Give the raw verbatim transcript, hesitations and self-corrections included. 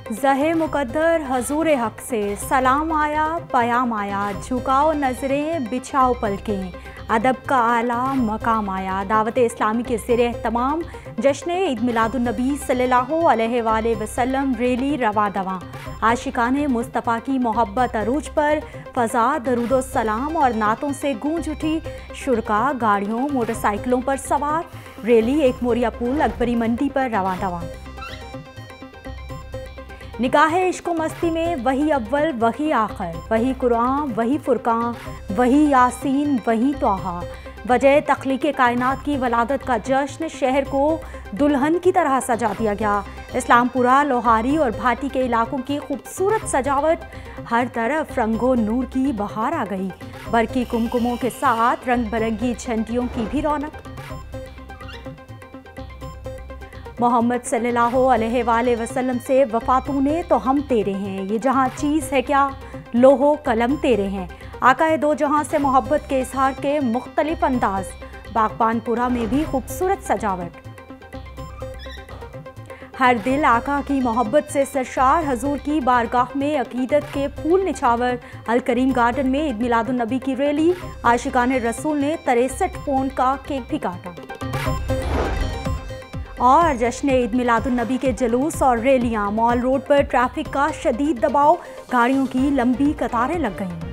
ज़हे मुक़द्दर हजूर हक से सलाम आया पयाम आया, झुकाओ नज़रें बिछाओ पलकें, अदब का आला मकाम आया। दावत इस्लामी के ज़ेर एहतमाम जश्न ईद मिलादुन्नबी सल्लल्लाहु अलैहि वसल्लम रैली रवा दवा। आशिकाने मुस्तफ़ा की मोहब्बत अरूज पर फ़ज़ा दरूदो सलाम और नातों से गूंज उठी। शुरका गाड़ियों मोटरसाइकिलों पर सवार, रैली एक मोरिया पुल अकबरी मंडी पर रवा दवा। निकाहे इश्क मस्ती में वही अव्वल वही आखिर, वही कुरान वही फुरकान वही यासीन वही तोहा। वजह तख्लीक़ कायनात की वलादत का जश्न शहर को दुल्हन की तरह सजा दिया गया। इस्लामपुरा, लोहारी और भाटी के इलाकों की खूबसूरत सजावट, हर तरफ रंगो नूर की बहार आ गई। बरकी कुमकुमों के साथ रंग बिरंगी झंडियों की भी रौनक। मोहम्मद सल्लल्लाहु अलैहि वसल्लम से वफ़ा तूने तो हम तेरे हैं, ये जहाँ चीज़ है क्या लोहो कलम तेरे हैं। आका दो जहाँ से मोहब्बत के इजहार के मुख्तलिफ अंदाज। बागबानपुरा में भी खूबसूरत सजावट। हर दिल आका की मोहब्बत से सरशार, हजूर की बारगाह में अकीदत के फूल निछावर। अल करीम गार्डन में ईद मिलादुन्नबी की रैली, आशिकाने रसूल ने तिरसठ पौंड का केक भी काटा। और जश्न ईद मिलादुन्नबी के जुलूस और रैलियां, मॉल रोड पर ट्रैफिक का शदीद दबाव, गाड़ियों की लंबी कतारें लग गईं।